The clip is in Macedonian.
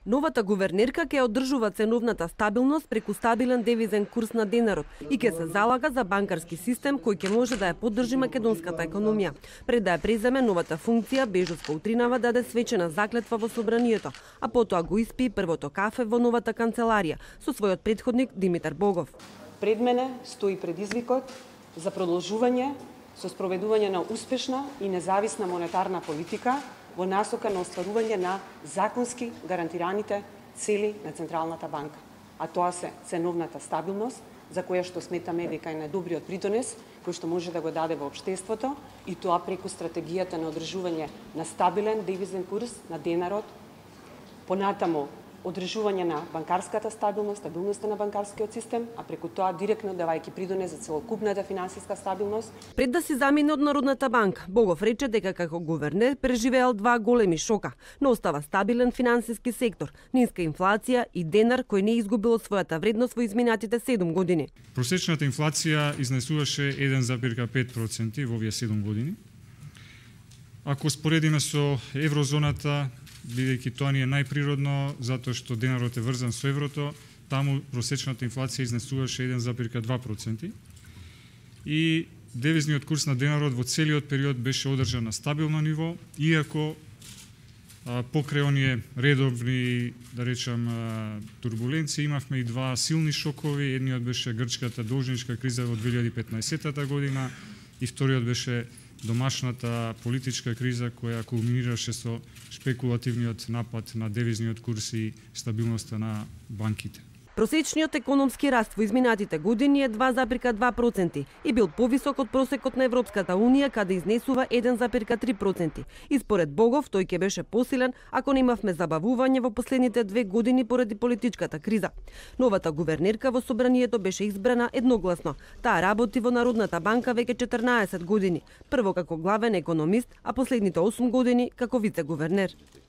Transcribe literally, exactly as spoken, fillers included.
Новата гувернерка ќе одржува ценовната стабилност преку стабилен девизен курс на денарот и ќе се залага за банкарски систем кој ќе може да ја поддржи македонската економија. Пред да ја преземе новата функција, Бежовска утринава даде свечена заклетва во собранието, а потоа го испи првото кафе во новата канцеларија со својот претходник Димитар Богов. Пред мене стои предизвикот за продолжување со спроведување на успешна и независна монетарна политика во насока на остварување на законски гарантираните цели на Централната банка, а тоа се ценовната стабилност, за која што сметаме дека е најдобриот придонес кој што може да го даде во општеството, и тоа преку стратегијата на одржување на стабилен девизен курс на денарот, понатаму одржување на банкарската стабилност, стабилноста на банкарскиот систем, а преку тоа директно давајќи придонес за целокупната финансиска стабилност. Пред да се замине од Народната банка, Богов рече дека како гувернер преживеал два големи шока, но остава стабилен финансиски сектор, ниска инфлација и денар кој не изгубил од својата вредност во изминатите седум години. Просечната инфлација изнесуваше еден запирка пет проценти во овие седум години. Ако споредиме со еврозоната, бидејќи тоа ни е најприродно, затоа што денарот е врзан со еврото, таму просечната инфлација изнесуваше еден запирка два проценти. И девизниот курс на денарот во целиот период беше одржан на стабилно ниво, иако а, покрај оние редовни, да речам, а, турбуленции, имавме и два силни шокови. Едниот беше грчката должничка криза во две илјади и петнаесетта година и вториот беше домашната политичка криза која кулминираше со шпекулативниот напад на девизниот курс и стабилноста на банките. Просечниот економски раст во изминатите години е два запирка два проценти и бил повисок од просекот на Европската унија, каде изнесува еден запирка три проценти. И според Богов, тој ќе беше посилен ако не имавме забавување во последните две години поради политичката криза. Новата гувернерка во собранието беше избрана едногласно. Таа работи во Народната банка веќе четрнаесет години, прво како главен економист, а последните осум години како вице-гувернер.